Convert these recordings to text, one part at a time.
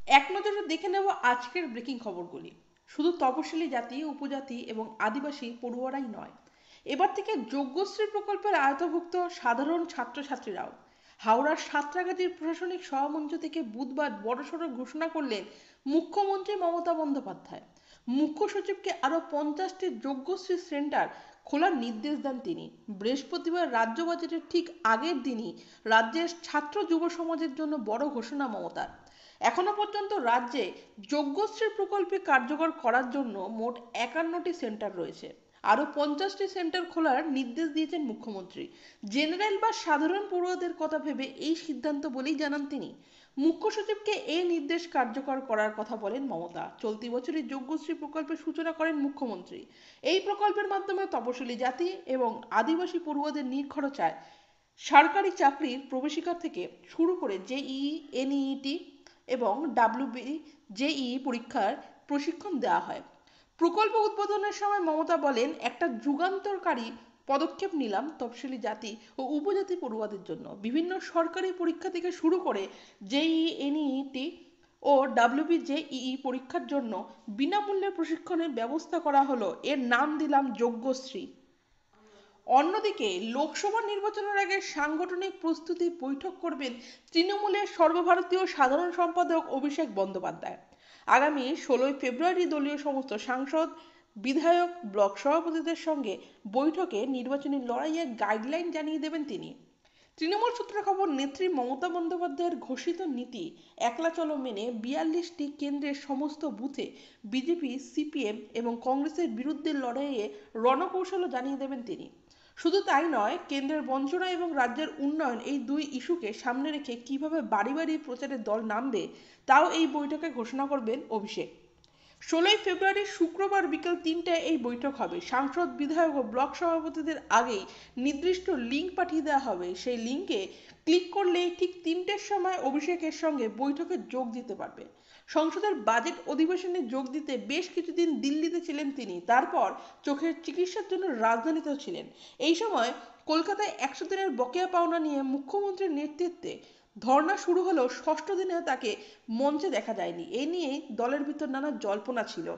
এক নজরে দেখে নেব আজকের ব্রেকিং খবরগুলি। শুধু তপশিলি জাতি, উপজাতি এবং আদিবাসী পড়ুয়ারাই নয়, এবার থেকে যজ্ঞশ্রী প্রকল্পের আওতাভুক্ত সাধারণ ছাত্রছাত্রীরাও। হাওড়ার সাঁতরাগাছির প্রশাসনিক সভামঞ্চ থেকে বুধবার বড়সড় ঘোষণা করলেন মুখ্যমন্ত্রী মমতা বন্দ্যোপাধ্যায়। মুখ্য সচিবকে আরও 50টি যজ্ঞশ্রী সেন্টার খোলার নির্দেশ দেন তিনি। বৃহস্পতিবার রাজ্য বাজেটের ঠিক আগের দিনই রাজ্যের ছাত্র যুব সমাজের জন্য বড় ঘোষণা মমতার। এখনো পর্যন্ত রাজ্যে যজ্ঞশ্রী প্রকল্পে কার্যকর করার জন্য মোট 51টি সেন্টার রয়েছে। আরও 50টি সেন্টার খোলার নির্দেশ দিয়েছেন মুখ্যমন্ত্রী। জেনারেল বা সাধারণ পড়ুয়াদের কথা ভেবে এই সিদ্ধান্ত বলেই জানান তিনি। মুখ্য সচিবকে এই নির্দেশ কার্যকর করার কথা বলেন মমতা। চলতি বছরই যজ্ঞশ্রী প্রকল্পের সূচনা করেন মুখ্যমন্ত্রী। এই প্রকল্পের মাধ্যমে তপশিলি জাতি এবং আদিবাসী পড়ুয়াদের নিরখরচায় সরকারি চাকরির প্রবেশিকা থেকে শুরু করে জেইই, এনইইটি এবং জেইই পরীক্ষার প্রশিক্ষণ দেওয়া হয়। প্রকল্প উদ্বোধনের সময় মমতা বলেন, একটা যুগান্তকারী পদক্ষেপ নিলাম তফসিলি জাতি ও উপজাতি পড়ুয়াদের জন্য। বিভিন্ন সরকারি পরীক্ষা থেকে শুরু করে জেইই, এনইইটি ও জেইই পরীক্ষার জন্য বিনামূল্যে প্রশিক্ষণের ব্যবস্থা করা হলো। এর নাম দিলাম যজ্ঞশ্রী। অন্যদিকে লোকসভা নির্বাচনের আগে সাংগঠনিক প্রস্তুতি বৈঠক করবেন তৃণমূলের সর্বভারতীয় সাধারণ সম্পাদক অভিষেক বন্দ্যোপাধ্যায়। আগামী 16ই ফেব্রুয়ারি দলীয় সমস্ত সাংসদ, বিধায়ক, ব্লক সভাপতিদের সঙ্গে বৈঠকে নির্বাচনী লড়াইয়ের গাইডলাইন জানিয়ে দেবেন তিনি। তৃণমূল সূত্রে খবর, নেত্রী মমতা বন্দ্যোপাধ্যায়ের ঘোষিত নীতি একলা চলো মেনে 42টি কেন্দ্রের সমস্ত বুথে বিজেপি, সিপিএম এবং কংগ্রেসের বিরুদ্ধে লড়াইয়ে রণকৌশলও জানিয়ে দেবেন তিনি। শুধু তাই নয়, কেন্দ্রের বঞ্চনা এবং রাজ্যের উন্নয়ন, এই দুই ইস্যুকে সামনে রেখে কিভাবে বাড়ি বাড়ি প্রচারে দল নামবে তাও এই বৈঠকে ঘোষণা করবেন অভিষেক। 16ই ফেব্রুয়ারি শুক্রবার বিকেল 3টায় এই বৈঠক হবে। সাংসদ, বিধায়ক ও ব্লক সভাপতিদের আগেই নির্দিষ্ট লিঙ্ক পাঠিয়ে দেওয়া হবে। সেই লিঙ্কে ক্লিক করলেই ঠিক 3টের সময় অভিষেকের সঙ্গে বৈঠকে যোগ দিতে পারবে। সংসদের বাজেট অধিবেশনে যোগ দিতে বেশ কিছুদিন দিল্লিতে ছিলেন তিনি। তারপর চোখের চিকিৎসার জন্য রাজধানীতেও ছিলেন। এই সময় কলকাতায় 100 দিনের বকেয়া পাওনা নিয়ে মুখ্যমন্ত্রীর নেতৃত্বে ধর্না শুরু হলেও ষষ্ঠ দিনে তাকে মঞ্চে দেখা যায়নি। এ নিয়েই দলের ভিতর নানা জল্পনা ছিল।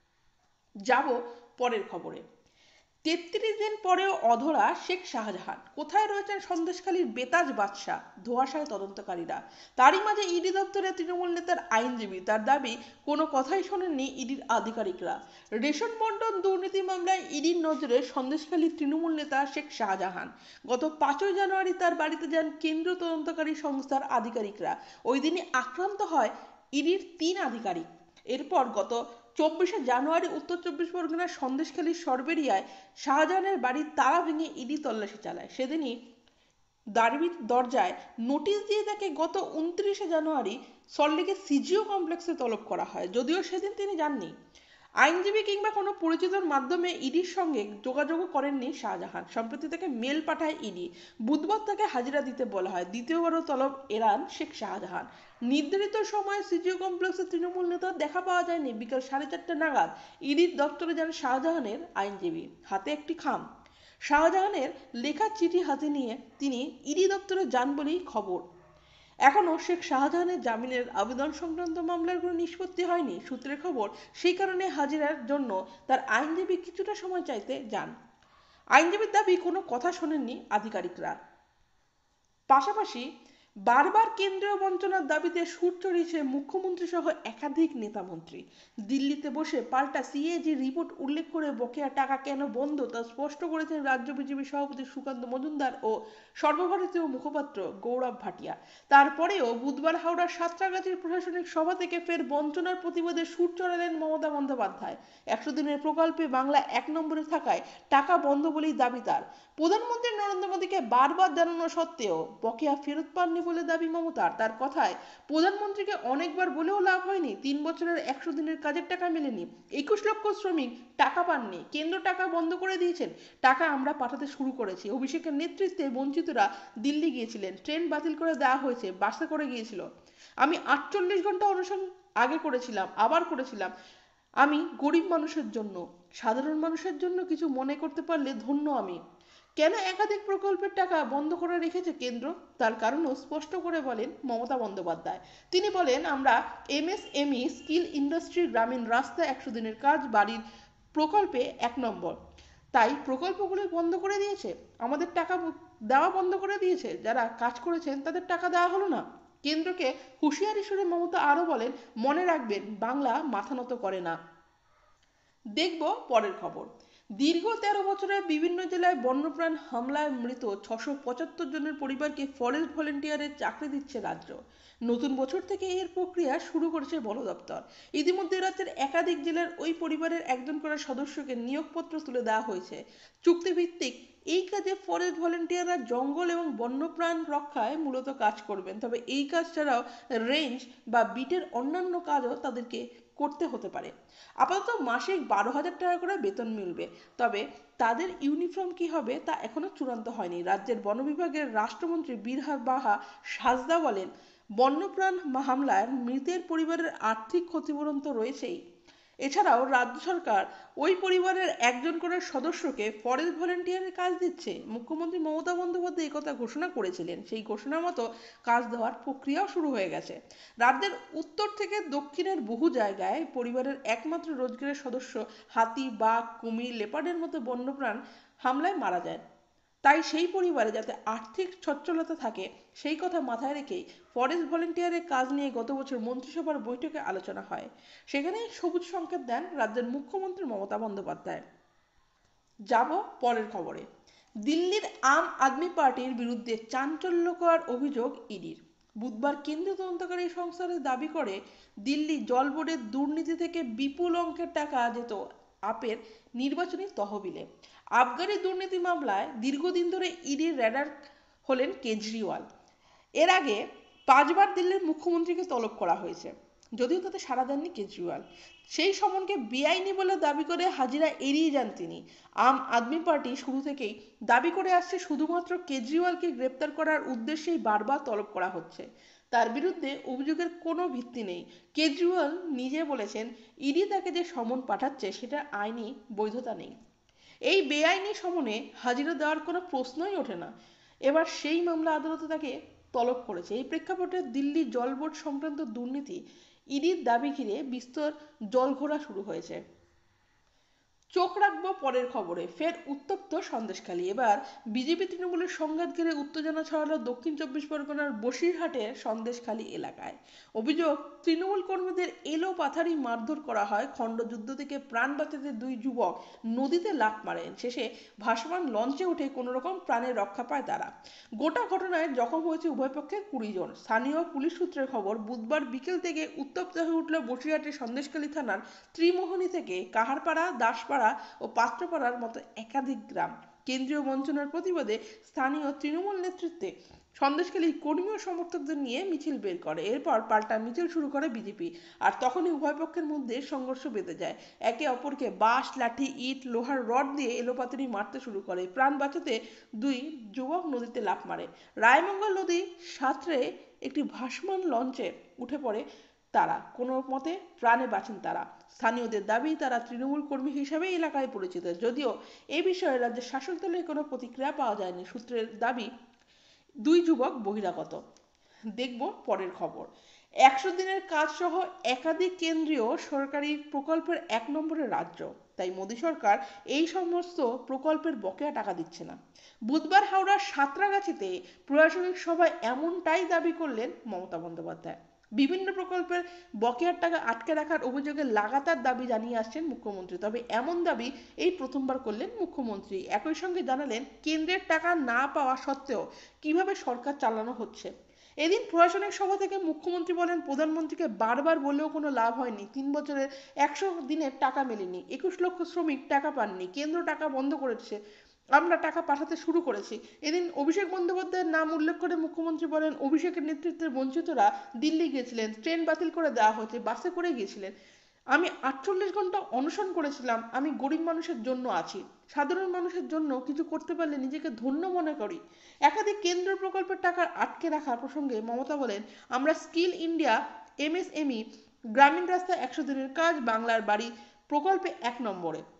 যাব পরের খবরে। 33 দিন পরেও অধরা শেখ শাহজাহান। কোথায় রয়েছেন সন্দেশখালীর বেতাজ বাদশাহ? ধোঁয়াশায় তদন্তকারীরা। তারই মাঝে ইডি দপ্তরে তৃণমূল নেতার আইনজীবী। তার দাবি, কোনো কথাই শোনেননি ইডির আধিকারিকরা। রেশন বন্টন দুর্নীতি মামলায় ইডির নজরে সন্দেশখালীর তৃণমূল নেতা শেখ শাহজাহান। গত 5ই জানুয়ারি তার বাড়িতে যান কেন্দ্রীয় তদন্তকারী সংস্থার আধিকারিকরা। ওই দিনই আক্রান্ত হয় ইডির 3 আধিকারিক। এরপর গত 24শে জানুয়ারি উত্তর চব্বিশ পরগনার সন্দেশখালীর সরবেরিয়ায় শাহজাহানের বাড়ির তালা ভেঙে ইডি তল্লাশি চালায়। সেদিনই দারবির দরজায় নোটিশ দিয়ে তাকে গত 29শে জানুয়ারি সল্টলেকের সিজিও কমপ্লেক্সে তলব করা হয়। যদিও সেদিন তিনি যাননি। আইনজীবী কিংবা কোনো পরিচিতর মাধ্যমে ইডির সঙ্গে যোগাযোগও করেননি শাহজাহান। সম্প্রতি তাকে মেল পাঠায় ইডি। বুধবার তাকে হাজিরা দিতে বলা হয়। দ্বিতীয়বারও তলব এড়ান শেখ শাহজাহান। নির্ধারিত সময়ে সিজিও কমপ্লেক্সে তৃণমূল নেতার দেখা পাওয়া যায়নি। বিকেল 4:30 নাগাদ ইডির দপ্তরে যান শাহজাহানের আইনজীবী, হাতে একটি খাম। শাহজাহানের লেখা চিঠি হাতে নিয়ে তিনি ইডি দপ্তরে যান বলেই খবর। এখনও শেখ শাহজাহানের জামিনের আবেদন সংক্রান্ত মামলার কোনো নিষ্পত্তি হয়নি। সূত্রের খবর, সেই কারণে হাজিরার জন্য তার আইনজীবী কিছুটা সময় চাইতে যান। আইনজীবীর দাবি, কোনো কথা শোনেননি আধিকারিকরা। পাশাপাশি বারবার কেন্দ্রীয় বঞ্চনার দাবিতে সুর চড়িয়েছে মুখ্যমন্ত্রী সহ একাধিক নেতামন্ত্রী। দিল্লিতে বসে পাল্টা সিএজি রিপোর্ট উল্লেখ করে বকেয়া টাকা কেন বন্ধ তা স্পষ্ট করেছেন রাজ্য বিজেপি সভাপতি সুকান্ত মজুমদার ও সর্বভারতীয় মুখপাত্র গৌরব ভাটিয়া। তারপরেও বুধবার হাওড়ার সাঁতরাগাছির প্রশাসনিক সভা থেকে ফের বঞ্চনার প্রতিবাদে সুর চড়ালেন মমতা বন্দ্যোপাধ্যায়। 100 দিনের প্রকল্পে বাংলা 1 নম্বরে থাকায় টাকা বন্ধ বলেই দাবি তার। প্রধানমন্ত্রী নরেন্দ্র মোদীকে বারবার জানানো সত্ত্বেও বকেয়া ফেরত পাননি বলে দাবি মমতার। তার কথায়, প্রধানমন্ত্রীকে অনেকবার বলেও লাভ হয়নি। 3 বছরের 100 দিনের কাজের টাকা মেলেনি। 21 লক্ষ শ্রমিক টাকা পাননি। কেন্দ্র টাকা বন্ধ করে দিয়েছেন। টাকা আমরা পাঠাতে শুরু করেছি। অভিষেকের নেতৃত্বে বঞ্চিতরা দিল্লি গিয়েছিলেন। ট্রেন বাতিল করে দেওয়া হয়েছে, বাসে করে গিয়েছিল। আমি 48 ঘন্টা অনশন আগে করেছিলাম, আবার করেছিলাম। আমি গরিব মানুষের জন্য, সাধারণ মানুষের জন্য কিছু মনে করতে পারলে ধন্য আমি। কেন একাধিক প্রকল্পের টাকা বন্ধ করে রেখেছে কেন্দ্র, তার কারণও স্পষ্ট করে বলেন মমতা বন্দ্যোপাধ্যায়। তিনি বলেন, আমরা এমএসএমই, স্কিল ইন্ডাস্ট্রি, গ্রামীণ রাস্তা, 100 দিনের কাজ, বাড়ির প্রকল্পে 1 নম্বর, তাই প্রকল্পগুলো বন্ধ করে দিয়েছে, আমাদের টাকা দেওয়া বন্ধ করে দিয়েছে, যারা কাজ করেছেন তাদের টাকা দেওয়া হলো না। কেন্দ্রকে হুঁশিয়ারি সুরে মমতা আরও বলেন, মনে রাখবেন বাংলা মাথা নত করে না। দেখব পরের খবর। দীর্ঘ 13 বছরে বিভিন্ন জেলায় বন্যপ্রাণ হামলায় মৃত 675 জনের পরিবারকে ফরেস্ট ভলেন্টিয়ারের চাকরি দিচ্ছে রাজ্য। নতুন বছর থেকে এর প্রক্রিয়া শুরু করেছে বন দপ্তর। ইতিমধ্যে রাজ্যের একাধিক জেলার ওই পরিবারের একজন করে সদস্যকে নিয়োগপত্র তুলে দেওয়া হয়েছে। চুক্তিভিত্তিক এই কাজে ফরেস্ট ভলেন্টিয়াররা জঙ্গল এবং বন্যপ্রাণ রক্ষায় মূলত কাজ করবেন, তবে এই কাজ ছাড়াও রেঞ্জ বা বিটের অন্যান্য কাজও তাদেরকে করতে হতে পারে। আপাতত মাসিক 12,000 টাকা করে বেতন মিলবে, তবে তাদের ইউনিফর্ম কি হবে তা এখনো চূড়ান্ত হয়নি। রাজ্যের বন বিভাগের রাষ্ট্রমন্ত্রী বীরবাহা হাঁসদা বলেন, বন্যপ্রাণ হামলায় মৃতের পরিবারের আর্থিক ক্ষতিপূরণ তো রয়েছেই, এছাড়াও রাজ্য সরকার ওই পরিবারের একজন করে সদস্যকে ফরেস্ট ভলেন্টিয়ারের কাজ দিচ্ছে। মুখ্যমন্ত্রী মমতা বন্দ্যোপাধ্যায় এই কথা ঘোষণা করেছিলেন, সেই ঘোষণা মতো কাজ দেওয়ার প্রক্রিয়াও শুরু হয়ে গেছে। রাজ্যের উত্তর থেকে দক্ষিণের বহু জায়গায় পরিবারের একমাত্র রোজগারের সদস্য হাতি, বাঘ, কুমির, লেপার্ডের মতো বন্যপ্রাণ হামলায় মারা যায়। তাই সেই পরিবারে যাতে আর্থিক সচ্ছলতা থাকে সেই কথা মাথায় রেখেই ফরেস্ট ভলেন্টিয়ারের কাজ নিয়ে গত বছর মন্ত্রিসভার বৈঠকে আলোচনা হয়। সেখানে সবুজ সংকেত দেন রাজ্যের মুখ্যমন্ত্রী মমতা বন্দ্যোপাধ্যায়। যাব পরের খবরে। দিল্লির আম আদমি পার্টির বিরুদ্ধে চাঞ্চল্যকর অভিযোগ ইডির। বুধবার কেন্দ্রীয় তদন্তকারী সংস্থার দাবি করে, দিল্লি জল বোর্ডের দুর্নীতি থেকে বিপুল অঙ্কের টাকা যেত আপের নির্বাচনী তহবিলে। আবগারি দুর্নীতি মামলায় দীর্ঘদিন ধরে ইডির র্যাডার হলেন কেজরিওয়াল। এর আগে 5বার দিল্লির মুখ্যমন্ত্রীকে তলব করা হয়েছে, যদিও তাতে সাড়া দেননি কেজরিওয়াল। সেই সমনকে বেআইনি বলে দাবি করে হাজিরা এড়িয়ে যান তিনি। আম আদমি পার্টি শুরু থেকেই দাবি করে আসছে, শুধুমাত্র কেজরিওয়ালকে গ্রেপ্তার করার উদ্দেশ্যেই বারবার তলব করা হচ্ছে, তার বিরুদ্ধে অভিযোগের কোনো ভিত্তি নেই। কেজরিওয়াল নিজে বলেছেন, ইডি তাকে যে সমন পাঠাচ্ছে সেটা আইনি বৈধতা নেই। এই বেআইনি সমনে হাজিরা দেওয়ার কোনো প্রশ্নই ওঠে না। এবার সেই মামলা আদালতে তাকে তলব করেছে। এই প্রেক্ষাপটে দিল্লি জল বোর্ড সংক্রান্ত দুর্নীতি ইডির দাবি ঘিরে বিস্তর জলঘোলা শুরু হয়েছে। চোখ রাখবো পরের খবরে। ফের উত্তপ্ত সন্দেশখালী। এবার বিজেপি তৃণমূলের সংঘাত ঘিরে উত্তেজনা ছড়ালো দক্ষিণ 24 পরগনার বসিরহাটের সন্দেশখালী এলাকায়। অভিযোগ, তৃণমূল কর্মীদের এলো পাথারি মারধর করা হয়। খণ্ডযুদ্ধ থেকে প্রাণ বাঁচাতে 2 যুবক নদীতে লাফ মারেন, শেষে ভাসমান লঞ্চে উঠে কোনোরকম প্রাণের রক্ষা পায় তারা। গোটা ঘটনায় জখম হয়েছে উভয় পক্ষের 20 জন। স্থানীয় পুলিশ সূত্রের খবর, বুধবার বিকেল থেকে উত্তপ্ত হয়ে উঠল বসিরহাটের সন্দেশখালী থানার ত্রিমোহনী থেকে কাহারপাড়া, দাসপাড়া ও পাত্রপাড়ার মতো একাধিক গ্রাম। কেন্দ্রীয় বঞ্চনার প্রতিবাদে স্থানীয় তৃণমূল নেতৃত্বে সন্দেশখালী কর্মী ও সমর্থকদের নিয়ে মিছিল বের করে। এরপর পাল্টা মিছিল শুরু করে বিজেপি, আর তখনই উভয় পক্ষের মধ্যে সংঘর্ষ বেঁধে যায়। একে অপরকে বাঁশ, লাঠি, ইট, লোহার রড দিয়ে এলোপাতাড়ি মারতে শুরু করে। প্রাণ বাঁচাতে 2 যুবক নদীতে লাফ মারে। রায়মঙ্গল নদী সাঁতরে একটি ভাসমান লঞ্চে উঠে পড়ে তারা, কোনো মতে প্রাণে বাঁচেন তারা। স্থানীয়দের দাবি, তারা তৃণমূল কর্মী হিসাবে এলাকায় পরিচিত, যদিও এ বিষয়ে রাজ্যের শাসক দলের কোনো প্রতিক্রিয়া পাওয়া যায়নি। সূত্রের দাবি, 2 যুবক বহিরাগত। দেখব পরের খবর। 100 দিনের কাজ সহ একাধিক কেন্দ্রীয় সরকারি প্রকল্পের 1 নম্বরে রাজ্য, তাই মোদী সরকার এই সমস্ত প্রকল্পের বকেয়া টাকা দিচ্ছে না। বুধবার হাওড়ার সাঁতরাগাছিতে প্রশাসনিক সভায় এমনটাই দাবি করলেন মমতা বন্দ্যোপাধ্যায়। বিভিন্ন প্রকল্পের বকেয়ার টাকা আটকে রাখার অভিযোগে লাগাতার দাবি জানিয়ে আসছেন মুখ্যমন্ত্রী, তবে এমন দাবি এই প্রথমবার করলেন মুখ্যমন্ত্রী। একই সঙ্গে জানালেন, কেন্দ্রের টাকা না পাওয়া সত্ত্বেও কিভাবে সরকার চালানো হচ্ছে। এদিন প্রশাসনিক সভা থেকে মুখ্যমন্ত্রী বলেন, প্রধানমন্ত্রীকে বারবার বলেও কোনো লাভ হয়নি। 3 বছরের 100 দিনের টাকা মেলেনি, 21 লক্ষ শ্রমিক টাকা পাননি, কেন্দ্র টাকা বন্ধ করেছে, আমরা টাকা পাঠাতে শুরু করেছি। এদিন অভিষেক বন্দ্যোপাধ্যায়ের নাম উল্লেখ করে মুখ্যমন্ত্রী বলেন, অভিষেকের নেতৃত্বে বঞ্চিতরা দিল্লি গিয়েছিলেন, ট্রেন বাতিল করে দেওয়া হয়েছে, বাসে করে গিয়েছিলেন। আমি 48 ঘন্টা অনশন করেছিলাম। আমি গরিব মানুষের জন্য আছি, সাধারণ মানুষের জন্য কিছু করতে পারলে নিজেকে ধন্য মনে করি। একাধিক কেন্দ্র প্রকল্পের টাকা আটকে রাখা প্রসঙ্গে মমতা বলেন, আমরা স্কিল ইন্ডিয়া, এমএসএমই, গ্রামীণ রাস্তা, 100 দিনের কাজ, বাংলার বাড়ি প্রকল্পে 1 নম্বরে।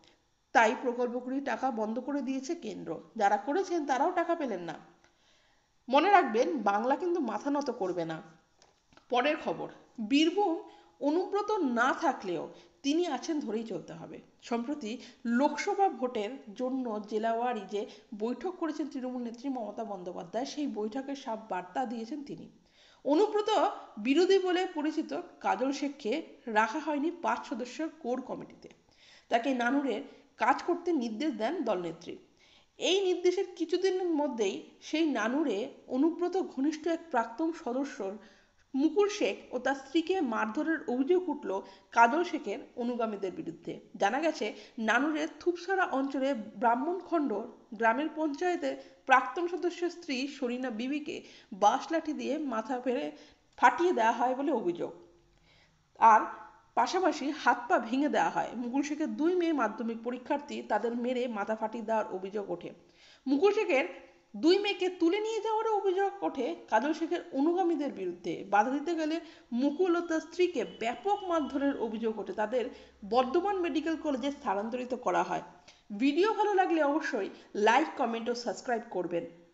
তাই প্রকল্পগুলির টাকা বন্ধ করে দিয়েছে কেন্দ্র। যারা করেছেন তারাও টাকা পেলেন না। মনে রাখবেন, বাংলা কিন্তু মাথা নত করবে না। পরের খবর, বীরভূম অনুব্রত না থাকলেও তিনি আছেন ধরেই চলতে হবে। সম্প্রতি লোকসভা ভোটের জন্য জেলাওয়ারি যে বৈঠক করেছেন তৃণমূল নেত্রী মমতা বন্দ্যোপাধ্যায়, সেই বৈঠকের সাফ বার্তা দিয়েছেন তিনি। অনুব্রত বিরোধী বলে পরিচিত কাজল শেখকে রাখা হয়নি 5 সদস্যের কোর কমিটিতে। তাকে নানুরে কাজ করতে নির্দেশ দেন দলনেত্রী। এই নির্দেশের কিছুদিনের মধ্যেই সেই নানুরে অনুব্রত ঘনিষ্ঠ এক প্রাক্তন সদস্যর মুকুল শেখ ও তার স্ত্রীকে মারধরের অভিযোগ উঠল কাজল শেখের অনুগামীদের বিরুদ্ধে। জানা গেছে, নানুরের থুপসারা অঞ্চলে ব্রাহ্মণখণ্ড গ্রামের পঞ্চায়েতের প্রাক্তন সদস্যের স্ত্রী সরিনা বিবিকে বাঁশ লাঠি দিয়ে মাথা ফেরে ফাটিয়ে দেওয়া হয় বলে অভিযোগ। আর পাশাপাশি হাত পা ভেঙে দেওয়া হয়। মুকুল শেখের 2 মেয়ে মাধ্যমিক পরীক্ষার্থী, তাদের মেরে মাথা ফাটিয়ে দেওয়ার অভিযোগ ওঠে। মুকুল শেখের 2 মেয়েকে তুলে নিয়ে যাওয়ার অভিযোগ ওঠে কাজল শেখের অনুগামীদের বিরুদ্ধে। বাধা দিতে গেলে মুকুল ও তার স্ত্রীকে ব্যাপক মারধরের অভিযোগ ওঠে। তাদের বর্ধমান মেডিকেল কলেজে স্থানান্তরিত করা হয়। ভিডিও ভালো লাগলে অবশ্যই লাইক, কমেন্ট ও সাবস্ক্রাইব করবেন।